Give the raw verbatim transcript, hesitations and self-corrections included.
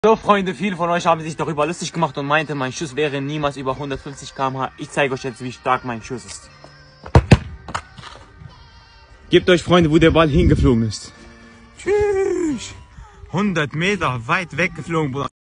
So Freunde, viele von euch haben sich darüber lustig gemacht und meinte, mein Schuss wäre niemals über hundertfünfzig Kilometer pro Stunde. Ich zeige euch jetzt, wie stark mein Schuss ist. Gebt euch, Freunde, wo der Ball hingeflogen ist. Tschüss. hundert Meter weit weggeflogen, Bruder.